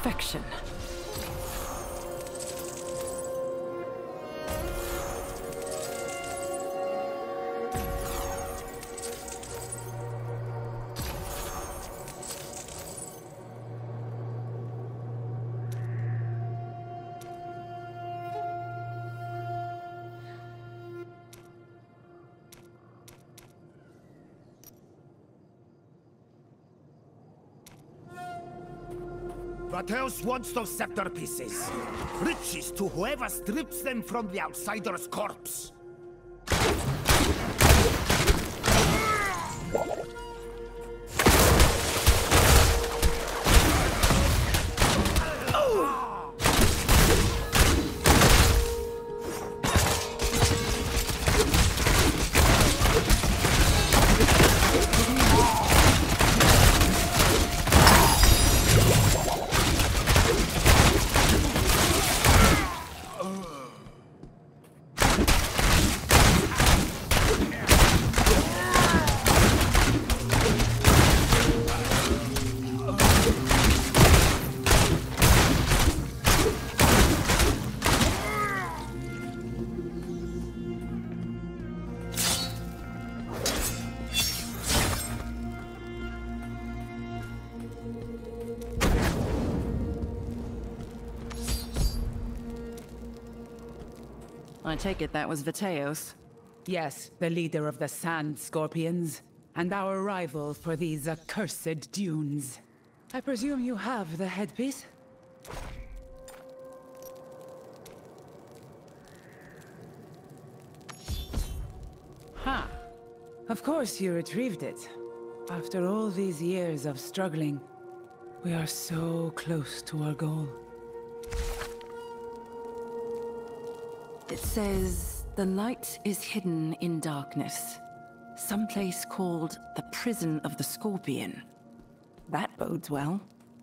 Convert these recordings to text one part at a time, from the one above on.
perfection. Vateus wants those scepter pieces. Riches to whoever strips them from the outsider's corpse. I take it that was Vateos. Yes, the leader of the Sand Scorpions, and our rival for these accursed dunes. I presume you have the headpiece? Ha! Of course you retrieved it. After all these years of struggling, we are so close to our goal. It says, the light is hidden in darkness. Someplace called the Prison of the Scorpion. That bodes well.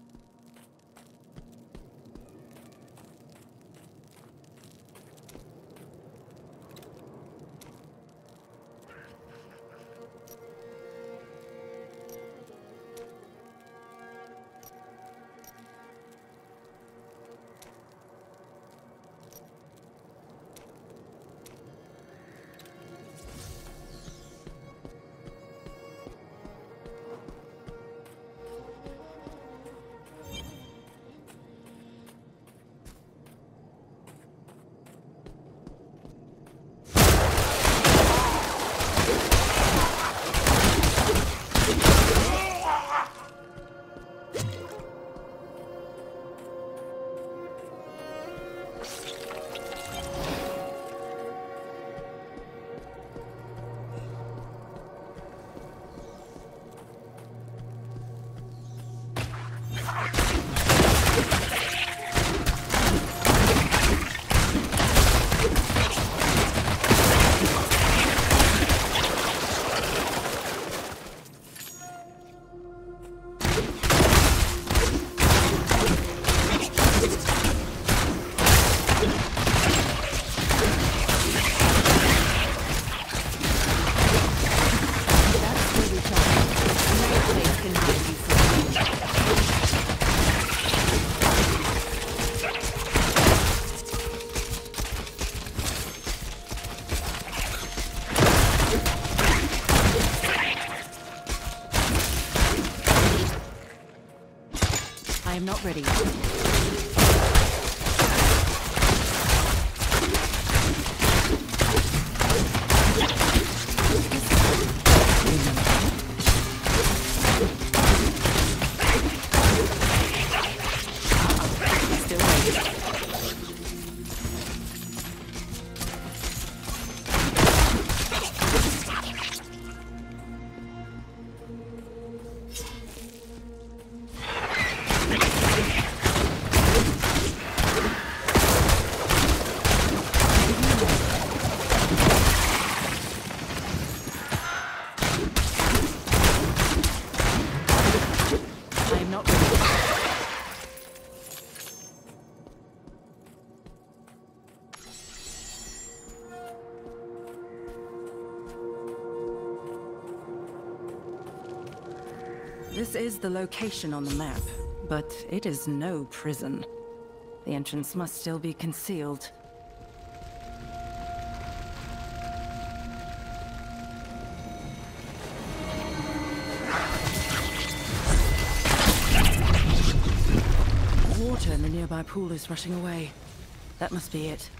I am not ready. This is the location on the map, but it is no prison. The entrance must still be concealed. Water in the nearby pool is rushing away. That must be it.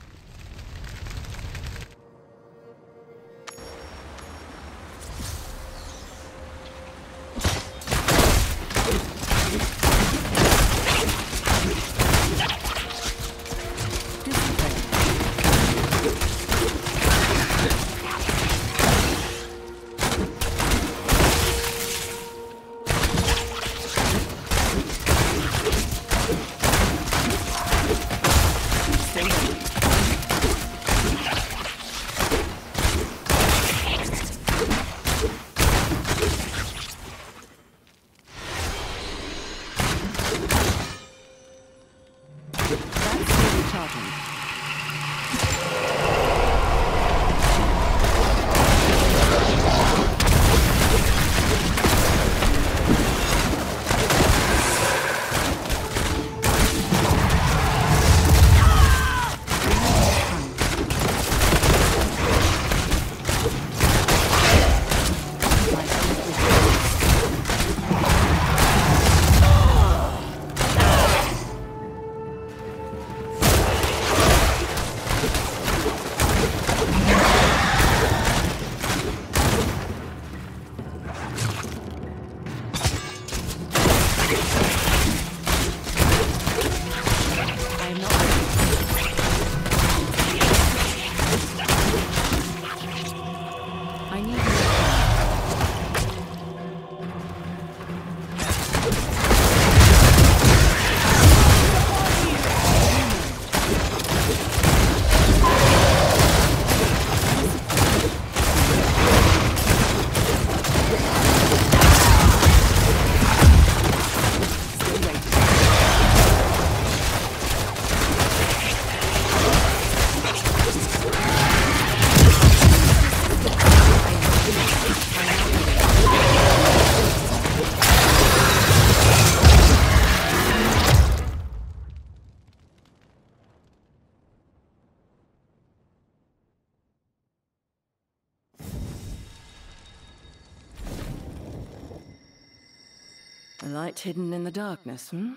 A light hidden in the darkness, hmm?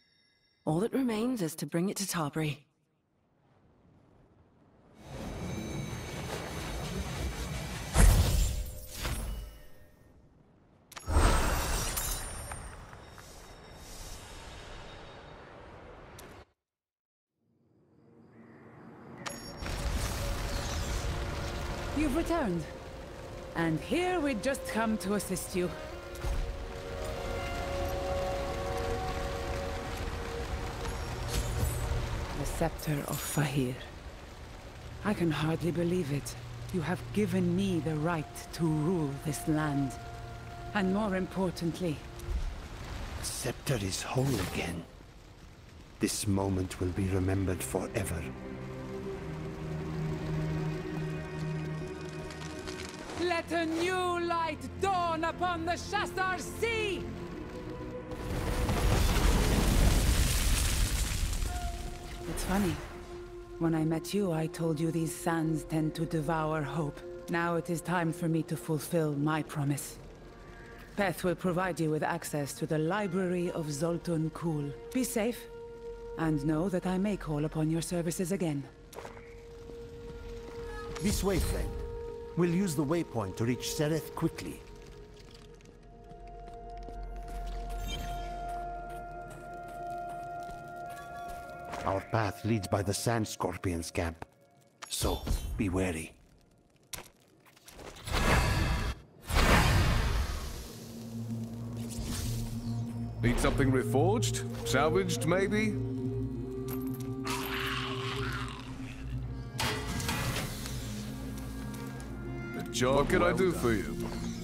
All that remains is to bring it to Tarbury. You've returned. And here we'd just come to assist you. The Scepter of Fahir. I can hardly believe it. You have given me the right to rule this land. And more importantly... The scepter is whole again. This moment will be remembered forever. Let a new light dawn upon the Shastar Sea! It's funny. When I met you, I told you these sands tend to devour hope. Now it is time for me to fulfill my promise. Peth will provide you with access to the Library of Zoltun Kulle. Be safe, and know that I may call upon your services again. This way, friend. We'll use the waypoint to reach Sereth quickly. Our path leads by the Sand Scorpion's camp. So, be wary. Need something reforged? Salvaged, maybe? What job can I do for you?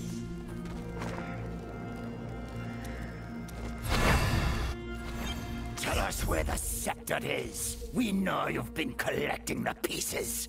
Tell us where the scepter is. We know you've been collecting the pieces.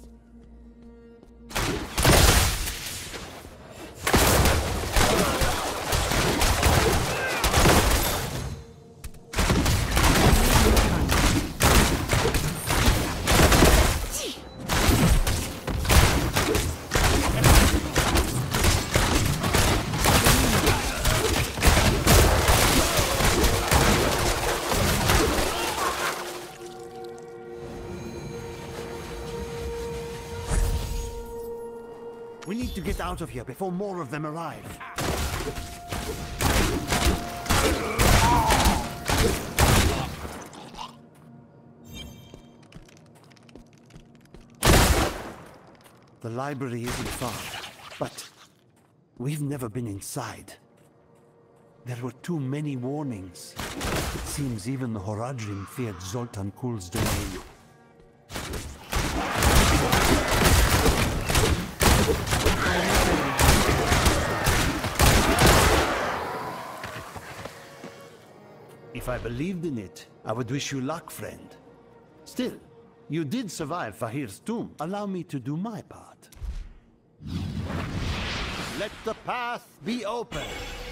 to get out of here before more of them arrive. The library isn't far, but we've never been inside. There were too many warnings. It seems even the Horadrim feared Zoltun Kull's domain. If I believed in it, I would wish you luck, friend. Still, you did survive Fahir's tomb. Allow me to do my part. Let the path be open.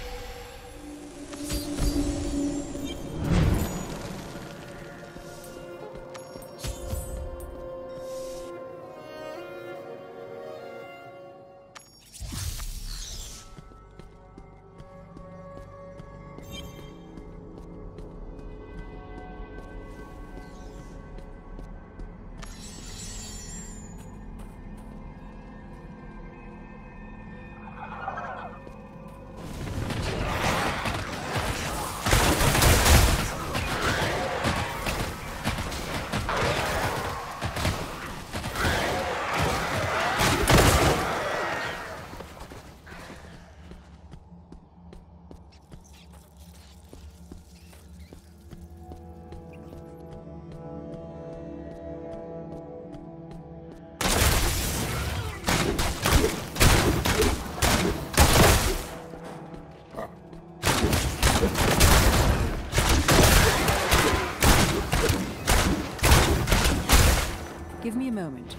Give me a moment.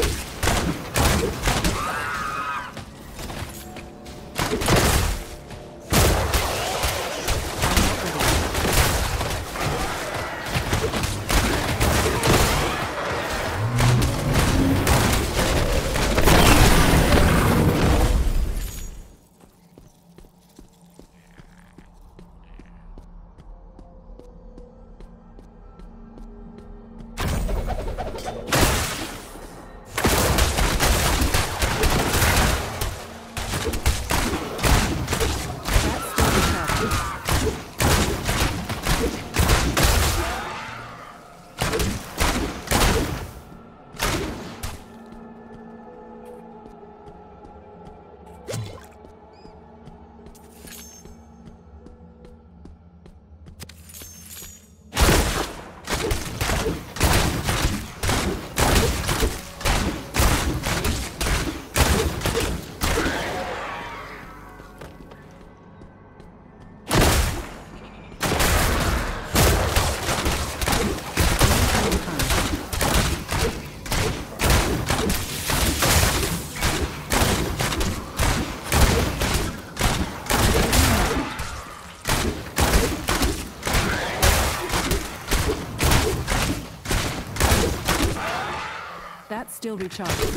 That's still recharging.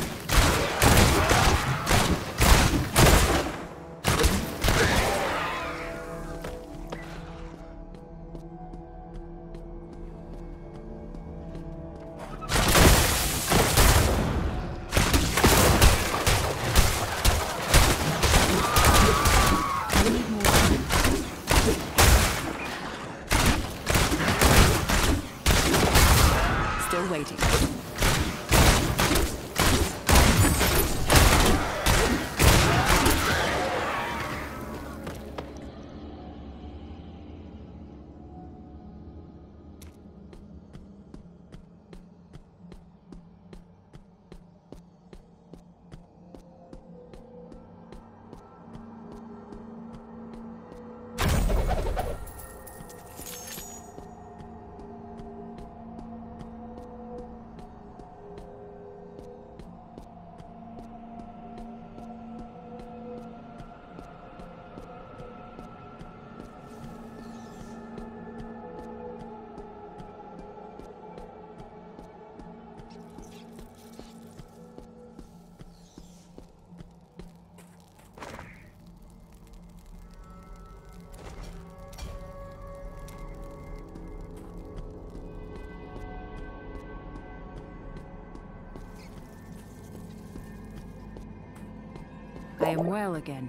Still waiting. I am well again.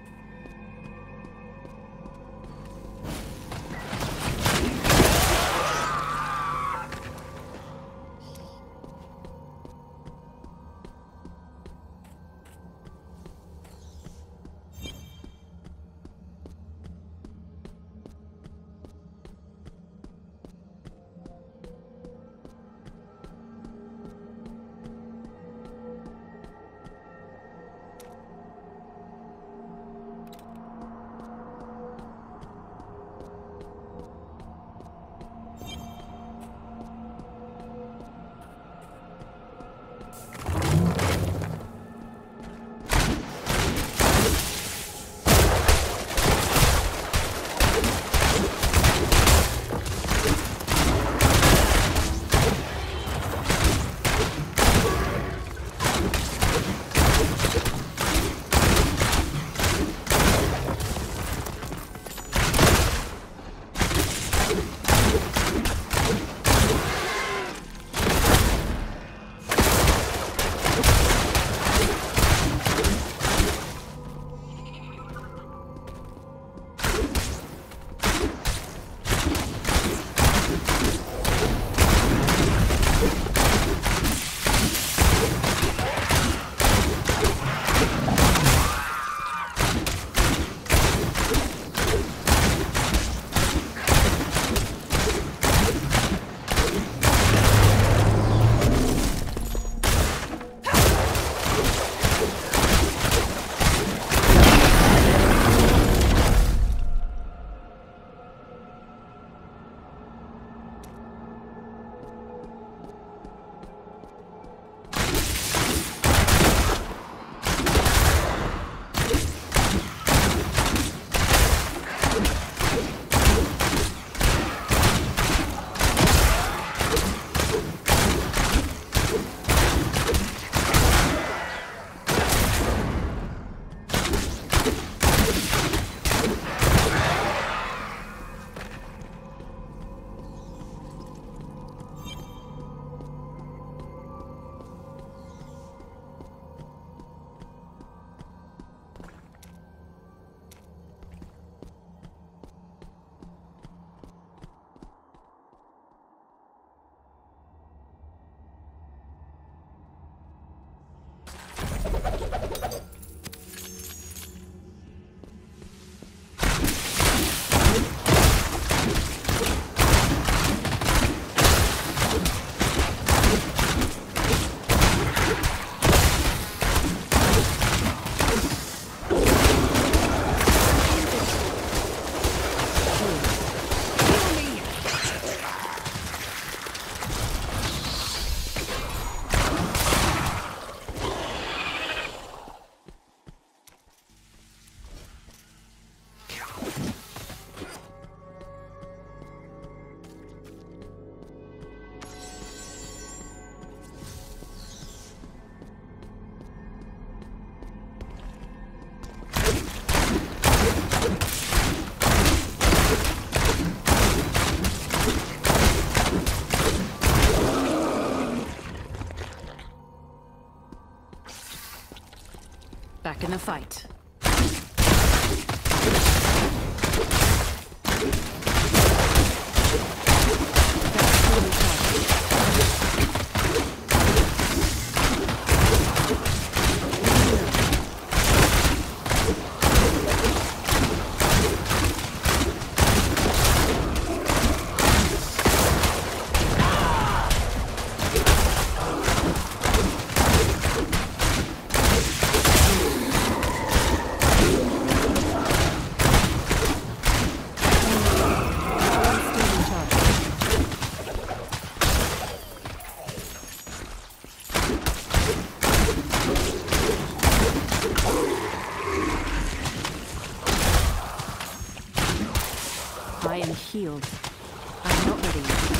Back in the fight. I am healed. I'm not ready yet.